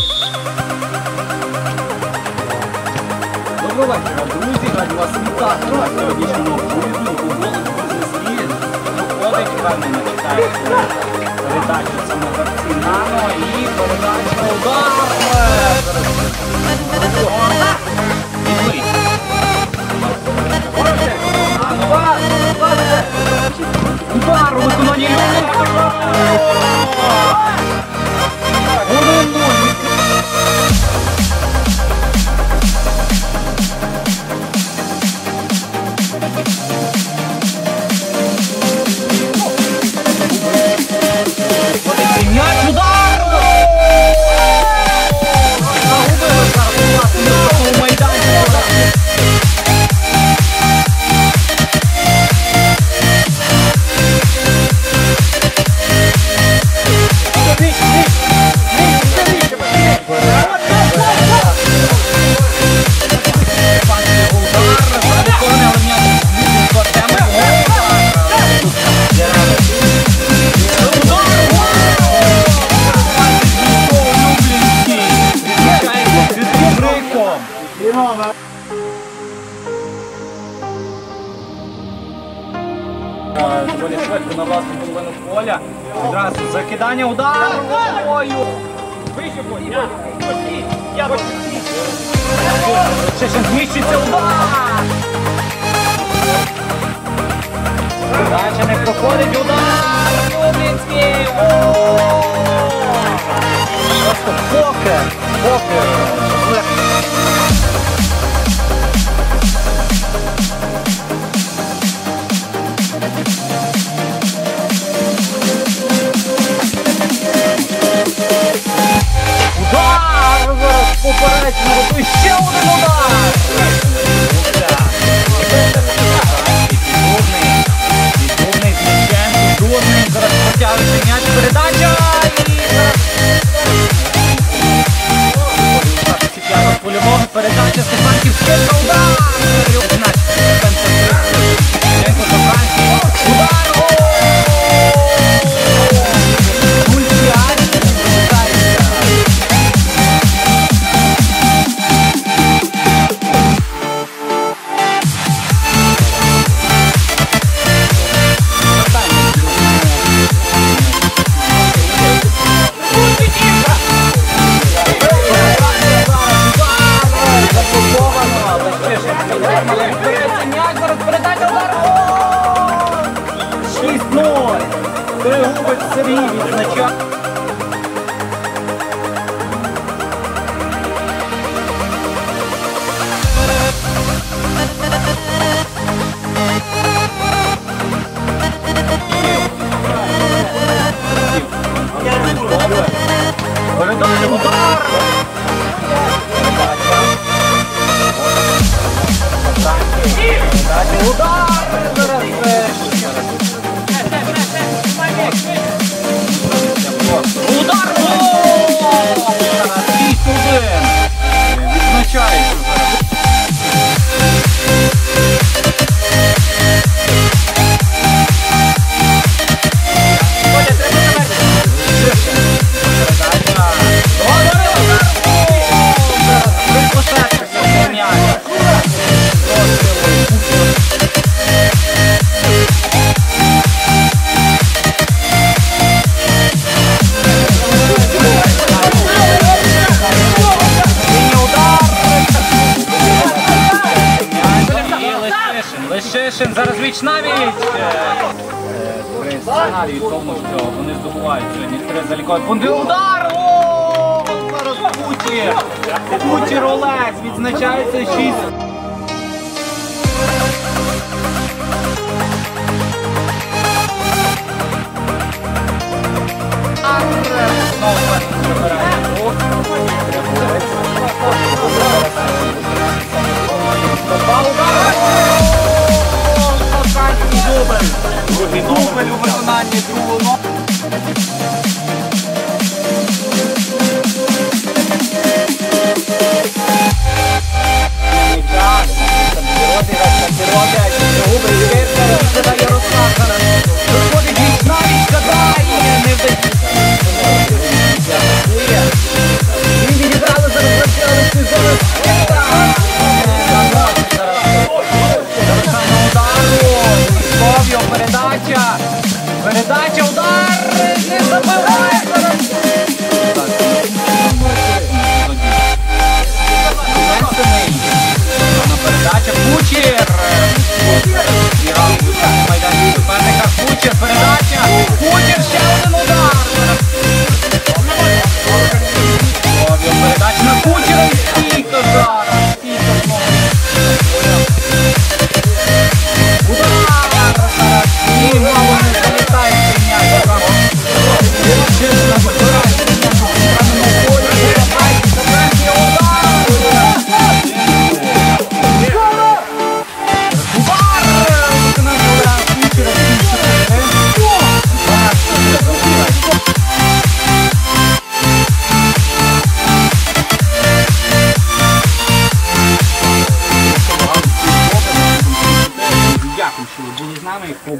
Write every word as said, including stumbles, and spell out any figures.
Доброго вечора, друзі, раді вас вітати на сьогоднішньому поєдинку голос бізнес-ліги. Проходить, впевнено, читається передачу саме гравці Нано і передача удар. Удар у виконанні доволі швидко на власну половину поля. Відразу закидання, удар головою. Ще ще зміщиться удар. Дальше не проходить удар. Люблінський. Просто покер. Покер. Попередньо, ще один удар! Піддубний з м'ячем, піддубний, зараз потягується м'яч, передача і... Польового передача Стефанківська, удар! шість нуль. Перегубить Сергій відзначає. Передача, удар! Передача, удар! Удар! шість один! Відзначається зараз. Лишишин, зараз віч на віч! При сценарії тому, що вони здобувають сьогодні три залікові пункти. Удар! О, зараз Кутір! Кутір Олег відзначається шість. Другий дубль у виконанні другого. передача, удар! Не забиває зараз! Передача, Кучер! Майданчик суперника, Кучер, передача! Кучер, ще один удар! Передача на Кучера і стійка зараз! Стійка знову! Удар! Зараз! І мало не залітає цей м'яч! Кучер забирає! Дякую, що ви були з нами.